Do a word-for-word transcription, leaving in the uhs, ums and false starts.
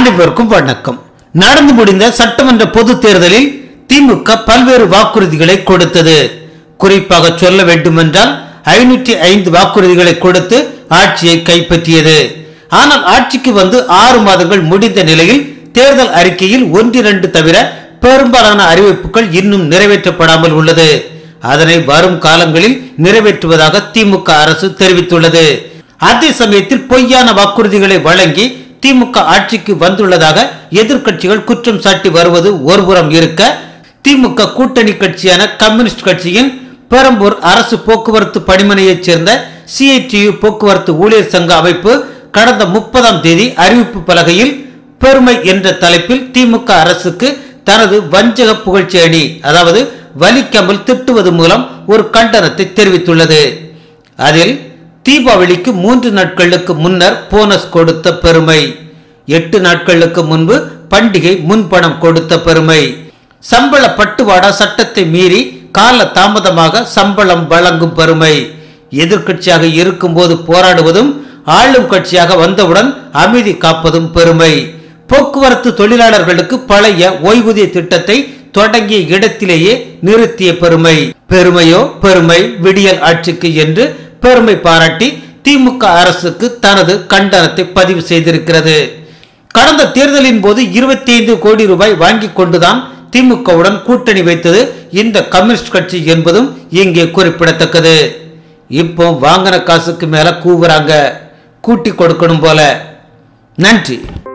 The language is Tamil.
அனைவருக்கும் வணக்கம். நடந்து முடிந்த சட்டமன்ற பொது தேர்தலில் திமுக பல்வேறு வாக்குறுதிகளை கொடுத்தது. குறிப்பாக சொல்ல வேண்டுமென்றால் ஐநூற்றி ஐந்து வாக்குறுதிகளை கொடுத்து ஆட்சியை கைப்பற்றியது. ஆனால் ஆட்சிக்கு வந்து ஆறு மாதங்கள் முடிந்த நிலையில் தேர்தல் அறிக்கையில் ஒன்றிரண்டு தவிர பெரும்பாலான அறிவிப்புகள் இன்னும் நிறைவேற்றப்படாமல் உள்ளது. அதனை வரும் காலங்களில் நிறைவேற்றுவதாக திமுக அரசு தெரிவித்துள்ளது. அதே சமயத்தில் பொய்யான வாக்குறுதிகளை வழங்கி திமுக ஆட்சிக்கு வந்துள்ளதாக எதிர்க்கட்சிகள் குற்றம் சாட்டி வருவது ஒருபுறம் இருக்க, திமுக கூட்டணி கட்சியான கம்யூனிஸ்ட் கட்சியின் பெரம்பூர் அரசு போக்குவரத்து பணிமனையைச் சேர்ந்த சிஐடியு போக்குவரத்து ஊழியர் சங்க அமைப்பு கடந்த முப்பதாம் தேதி அறிவிப்பு பலகையில் பெருமை என்ற தலைப்பில் திமுக அரசுக்கு தனது வஞ்சக புகழ்ச்சி அணி, அதாவது வலிக்காமல் திட்டுவது மூலம் ஒரு கண்டனத்தை தெரிவித்துள்ளது. அதில் தீபாவளிக்கு மூன்று நாட்களுக்கு முன்னர் போனஸ் கொடுத்த பெருமை, எட்டு நாட்களுக்கு முன்பு பண்டிகை முன்பணம் கொடுத்த பெருமை, சம்பள பட்டுவாடா சட்டத்தை மீறி கால தாமதமாக சம்பளம் வழங்கும் பெருமை, எதிர்கட்சியாக இருக்கும் போது போராடுவதும் ஆளும் கட்சியாக வந்தவுடன் அமைதி காப்பதும் பெருமை, போக்குவரத்து தொழிலாளர்களுக்கு பழைய ஓய்வூதிய திட்டத்தை தொடங்கிய இடத்திலேயே நிறுத்திய பெருமை. பெருமையோ பெருமை விடியல் ஆட்சிக்கு என்று பெருமை பாராட்டி திமுக அரசுக்கு தனது கண்டனத்தை பதிவு செய்திருக்கிறது. கடந்த தேர்தலின் போது இருபத்தி ஐந்து கோடி ரூபாய் வாங்கி கொண்டுதான் திமுகவுடன் கூட்டணி வைத்தது இந்த கம்யூனிஸ்ட் கட்சி என்பதும் இங்கே குறிப்பிடத்தக்கது. இப்போ வாங்கின காசுக்கு மேல கூவுறாங்க, கூட்டி கொடுக்கணும் போல. நன்றி.